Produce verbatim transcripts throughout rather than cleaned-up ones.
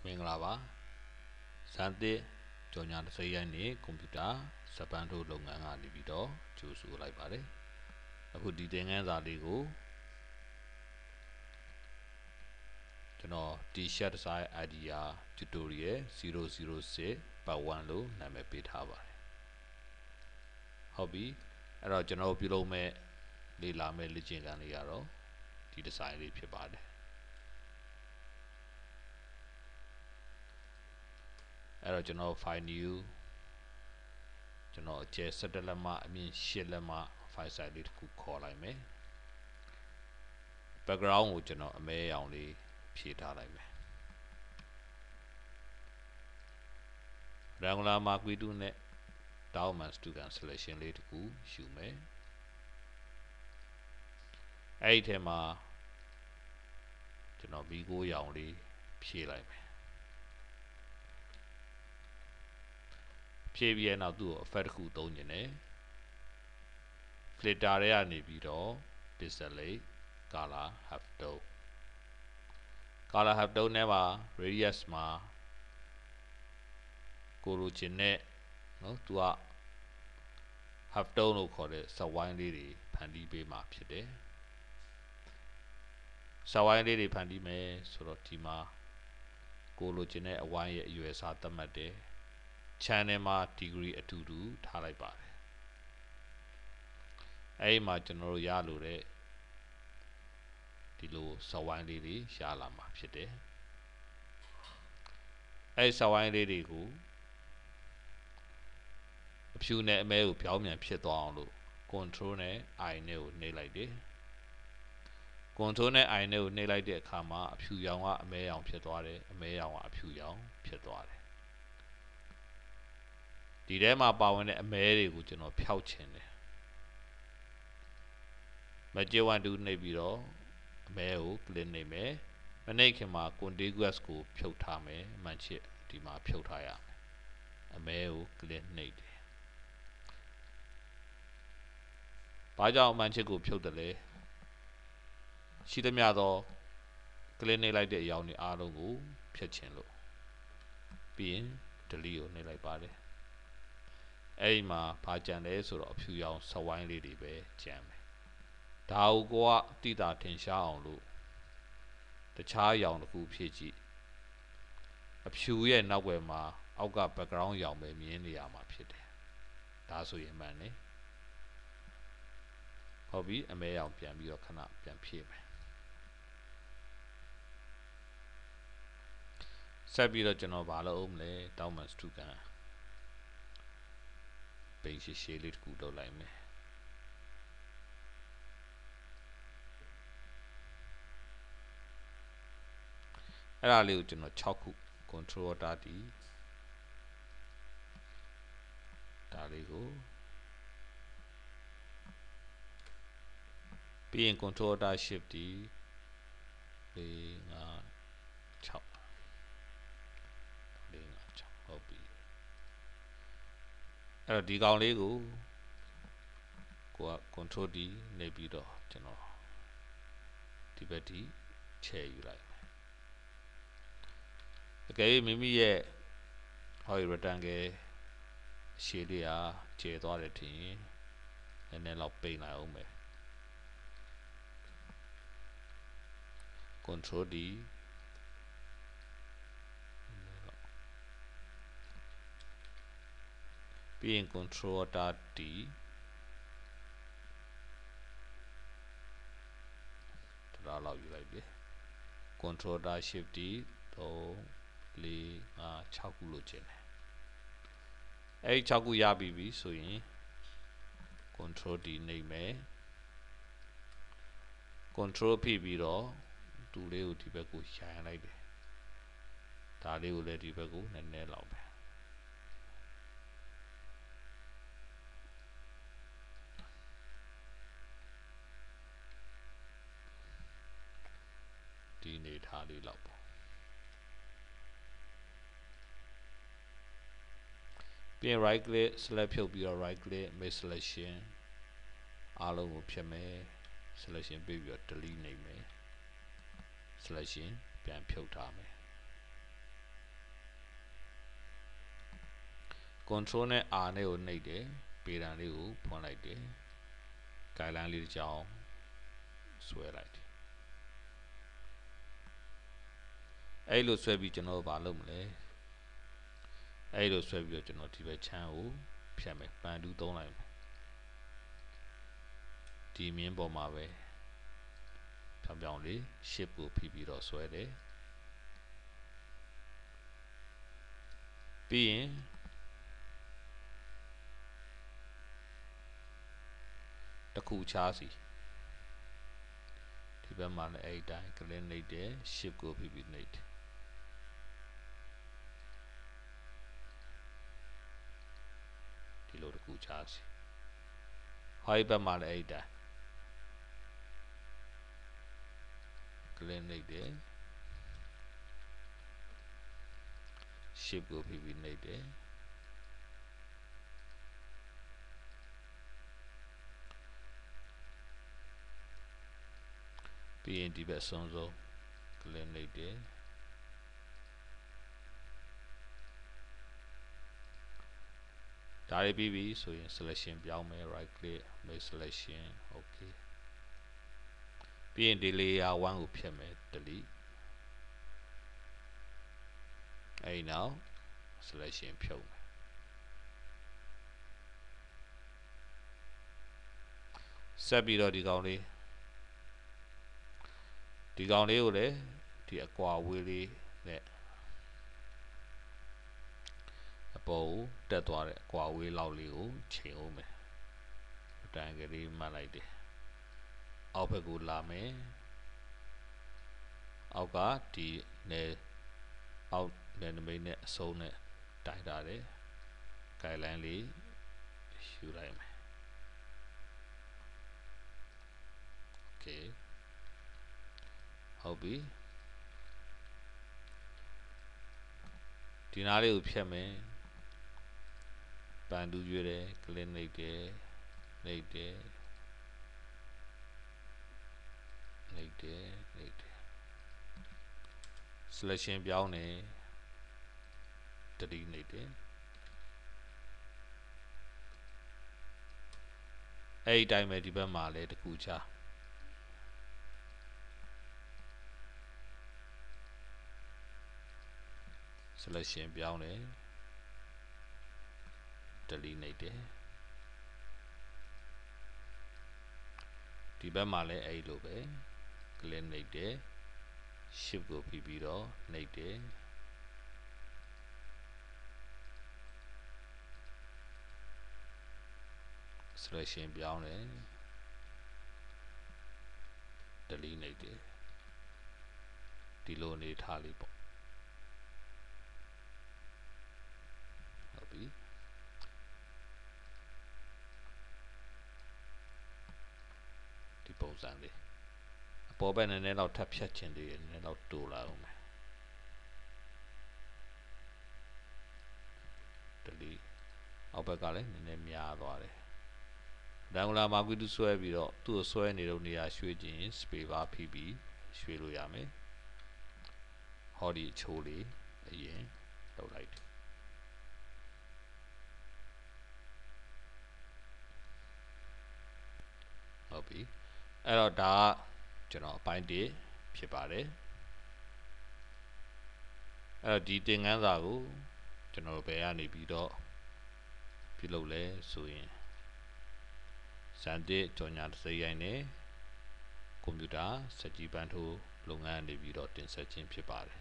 မင်္ဂလာပါဇန်တိကြော်ညာတစ်စိတ်ရိုက်နေကွန်ပျူတာစပန်ထုတ်လုပ်ငန်းကနေပြီးတော့ကြိုဆိုလိုက်ပါတယ်အခုဒီသင်ခန်းစာလေးကိုကျွန်တော် T-shirt design idea tutorial zero zero six part one လို့နာမည်ပေးထားပါတယ်ဟုတ်ပြီအဲ့တော့ကျွန်တော်ပြုလုပ်မဲ့လေ့လာမဲ့လေ့ကျင့်ခန်းလေးကတော့ဒီ design လေးဖြစ်ပါတယ်အဲ့တော့ကျွန်တော် file new ကျွန်တော်အကျယ်၁၁လက်မအမြင့်၈လက်မ file size လေးတစ်ခုခေါ်လိုက်မယ် background ကိုကျွန်တော်အမဲရောင်လေးဖြည့်ထားလိုက်မယ် Angular Mark ဗီ two နဲ့ Document Student Selection လေးတစ်ခုယူမယ်အဲ့ဒီထဲမှာကျွန်တော် ဗီ four ရောင်လေးဖြည့်လိုက်မယ်ဖြည့်ပြီးနောက်သူ့ကို effect တစ်ခုသုံးနေတယ် filter တွေကနေပြီးတော့ display color half tone color half tone နဲ့ပါ radius မှာကိုလိုချင်တဲ့နော်သူက half tone လို့ခေါ်တဲ့စဝိုင်းလေးတွေဖန်တီးပေးမှာဖြစ်တယ်စဝိုင်းလေးတွေဖန်တီးမယ်ဆိုတော့ဒီမှာကိုလိုချင်တဲ့အဝိုင်းရဲ့အရွယ်အစားသတ်မှတ်တယ် channel မှာ degree အတူတူထားလိုက်ပါတယ်အဲ့ဒီမှာကျွန်တော်တို့ရလို့တဲ့ဒီလိုစဝိုင်းလေးတွေရလာမှာဖြစ်တယ်အဲ့ဒီစဝိုင်းလေးတွေကိုအဖြူနဲ့အမဲကိုပြောင်းပြန်ဖြစ်သွားအောင်လို့ control နဲ့ I နဲ့ကိုနှိပ်လိုက်တယ် control နဲ့ I နဲ့ကိုနှိပ်လိုက်တဲ့အခါမှာအဖြူရောင်ကအမဲရောင်ဖြစ်သွားတယ်အမဲရောင်ကအဖြူရောင်ဖြစ်သွားတယ်ဒီထဲမှာပါဝင်တဲ့အမဲတွေကိုကျွန်တော်ဖျောက်ချင်တယ် Magic one two နှိပ်ပြီးတော့အမဲကို click နှိပ်မယ်မနှိပ်ခင်မှာ contiguous ကိုဖြုတ်ထားမယ်အမှန်ချစ်ဒီမှာဖြုတ်ထားရမယ်အမဲကို click နှိပ်တယ်ဘာကြောင့်အမှန်ချစ်ကိုဖြုတ်တယ်လဲရှိသမျှသော click နှိပ်လိုက်တဲ့အရာတွေအားလုံးကိုဖျက်ချင်လို့ပြီးရင် delete ကိုနှိပ်လိုက်ပါတယ်အဲ့ဒီမှာဘာကြံလဲဆိုတော့အဖြူရောင်စဝိုင်းလေးတွေပဲကြံမယ်ဒါကိုကတိတာထင်ရှားအောင်လို့တခြားရောင်တစ်ခုဖြည့်ကြည့်အဖြူရဲ့နောက်ွယ်မှာအောက်က background ရောင်ပဲမြင်နေရမှာဖြစ်တယ်ဒါဆိုရင်မှန်တယ်ဟုတ်ပြီအမဲရောင်ပြန်ပြီးတော့ခဏပြန်ဖြည့်မယ်ဆက်ပြီးတော့ကျွန်တော်ဘာလုပ်အောင်လဲတောင်းမှန်စတူကန်ပိန်ရှည်ရှည်လေးတစ်ခုလုပ်လိုက်မယ်အဲ့ဒါလေးကိုကျွန်တော်၆ခု control တားတီဒါလေးကိုပြီးရင် control တား shift တီ၄၅၆၄၅၆ဟုတ်ပြီအဲ့တော့ဒီကောင်လေးကိုကိုက control D နေပြီးတော့ကျွန်တော်ဒီဘက်ဒီချဲယူလိုက်အကယ်၍မိမိရဲ့ဟောဒီ rectangle ရှည်လေးဟာကျဲသွားတယ်ထင်ရင်နည်းနည်းလောက်ပိတ်လိုက်အောင်မယ် control D ပြီးရင် control တာ D ဒါလောက်ယူလိုက်ပြီ control တာ shift D ၃ ၄ ၅ ၆ခုလို့ကျင်တယ်အဲ့ဒီ၆ခုရပြီပြီဆိုရင် control D နှိပ်မယ် control ဖိပြီးတော့တူလေးကိုဒီဘက်ကိုရိုင်းလိုက်တယ်ဒါလေးကိုလည်းဒီဘက်ကိုနည်းနည်းလောက်ပဲဒီနေထားလေးလောက်ပေါ့ပြီးရင် right click select ဖြုတ်ပြီးတော့ right click make selection အားလုံးကိုဖြတ်မယ် selection ပေးပြီးတော့ delete နှိပ်မယ် selection ပြန်ဖြုတ်ထားမယ် control နဲ့ R နဲ့ကိုနှိပ်တယ်ပေတံလေးကိုဖွင့်လိုက်တယ် guideline လေးတစ်ကြောင်းဆွဲလိုက်တယ်အဲ့လိုဆွဲပြီးကျွန်တော်ဘာလုပ်မလဲအဲ့လိုဆွဲပြီးတော့ကျွန်တော်ဒီဘက်ချမ်းကိုဖြတ်မယ်ပန်တူးသုံးလိုက်မယ်ဒီမြင်းပေါ်မှာပဲဖြောင်ဖြောင်လေး shift ကိုဖိပြီးတော့ဆွဲတယ်ပြီးရင်တစ်ခုချားစီဒီဘက်မှာလည်းအဲ့တိုင်း click နှိပ်တယ် shift ကိုဖိပြီးနှိပ်တယ်ဒီလိုတစ်ခုချားစီဟိုက်ဘက်မှာလည်းအဲ့တိုင်း click နှိပ်တယ် shift ကိုဖိပြီးနှိပ်တယ်ပြီးရင်ဒီဘက်အဆုံးဆုံး click နှိပ်တယ်ဒါလေးပြီးပြီဆိုရင် selection ပြောင်းမယ် right click make selection okay ပြီးရင်ဒီ layer one ကိုဖြတ်မယ် delete အဲ့နောက် selection ဖြုတ်မယ်ဆက်ပြီးတော့ဒီကောင်လေးဒီကောင်လေးကိုလည်းဒီအကွာဝေးလေးနဲ့အပေါ်ကိုတက်သွားတဲ့အကွာဝေးလောက်လေးကိုချိန်အောင်မယ်တန်ကလေးမှတ်လိုက်တယ်အောက်ဘက်ကိုလာမယ်အောက်ကဒီနယ်အောက်နယ်နမိတ်နဲ့အဆုံးနဲ့တိုင်ထားတယ် guideline လေးယူလိုက်မယ် okay ဟုတ်ပြီဒီနားလေးကိုဖြတ်မယ်ပန်တူးရွေးတယ် click နှိပ်တယ်နှိပ်တယ်နှိပ်တယ်နှိပ်တယ် selection ပြောင်းတယ် delete နှိပ်တယ်အဲ့ဒီတိုင်းပဲဒီဘက်မှာလည်းတစ်ခုချာ selection ပြောင်းတယ် delete နှိပ်တယ်ဒီဘက်မှာလည်းအဲ့လိုပဲ click နှိပ်တယ် shift ကိုဖိပြီးတော့နှိပ်တယ်selection ပြောင်းတယ် delete နှိပ်တယ်ဒီလိုအနေထားလေးပေါ့ဟုတ်ပြီဒီပုံစံလေးအပေါ်ဘက်နည်းနည်းတော့ထပ်ဖြတ်ခြင်းသေးတယ်နည်းနည်းတော့တိုးလာအောင်မယ် delete အောက်ဘက်ကလည်းနည်းနည်းများသွားတယ်ဒန်ဂူလာမာကွီတူဆွဲပြီးတော့သူ့ကိုဆွဲနေတော့နေရာရွှေ့ခြင်း space bar ဖိပြီးရွှေ့လို့ရမယ်ဟောဒီအချိုးလေးအရင်လုပ်လိုက်တယ်ဟုတ်ပြီအဲ့တော့ဒါကကျွန်တော်အပိုင်းတစ်ဖြစ်ပါတယ်အဲ့တော့ဒီသင်ခန်းစာကိုကျွန်တော်ဘယ်ကနေပြီးတော့ပြုလုပ်လဲဆိုရင်စံတစ်ကြော်ညာတစ်စိတ်ရိုက်နဲ့ကွန်ပျူတာစက်ကြီးပန်းထိုးလုပ်ငန်းနေပြီးတော့တင်ဆက်ခြင်းဖြစ်ပါတယ်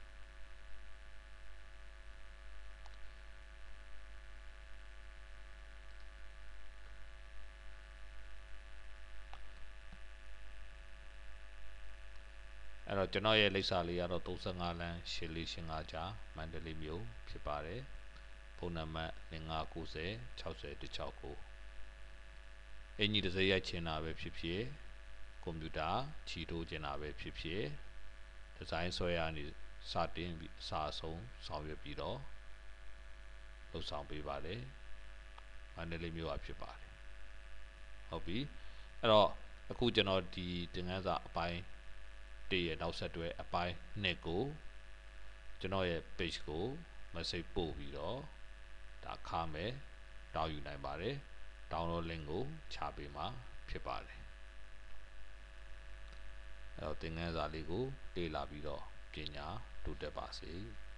အဲ့တော့ကျွန်တော်ရဲ့လိပ်စာလေးကတော့သုံး၅လမ်းရှစ်လေးရှင်း၅ကြားမန္တလေးမြို့ဖြစ်ပါတယ်ဖုန်းနံပါတ်零၅၉၀၆၀၁၆၉အင်ကြီးတစ်စိတ်ရိုက်ချင်တာပဲဖြစ်ဖြစ်ကွန်ပျူတာချီထိုးချင်တာပဲဖြစ်ဖြစ်ဒီဇိုင်းဆွဲရနေစတင်ပြီးအစားဆုံးဆောင်ရွက်ပြီးတော့လုပ်ဆောင်ပေးပါတယ်မန္တလေးမြို့ကဖြစ်ပါတယ်ဟုတ်ပြီအဲ့တော့အခုကျွန်တော်ဒီသင်ခန်းစာအပိုင်းတည့်ရဲ့နောက်ဆက်တွဲအပိုင်းနှစ်ကိုကျွန်တော်ရဲ့ page ကို message ပို့ပြီးတော့ဒါခါထားမယ်တောင်းယူနိုင်ပါတယ်တောင်းလို့ link ကိုချပေးမှာဖြစ်ပါတယ်အဲ့တော့သင်ခန်းစာလေးကိုလေ့လာပြီးတော့ပညာတိုးတက်ပါစေ